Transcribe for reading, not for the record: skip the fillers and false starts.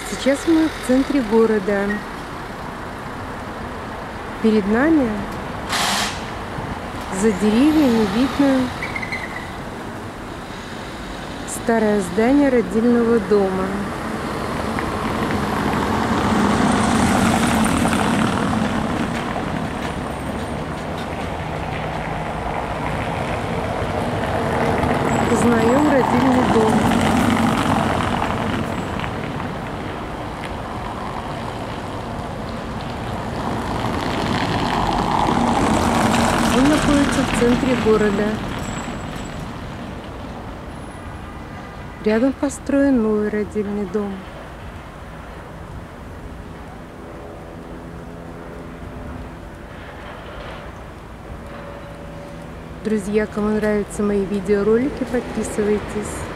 Сейчас мы в центре города. Перед нами за деревьями видно старое здание родильного дома. Узнаем родильный дом. Он находится в центре города. Рядом построен новый родильный дом. Друзья, кому нравятся мои видеоролики, подписывайтесь.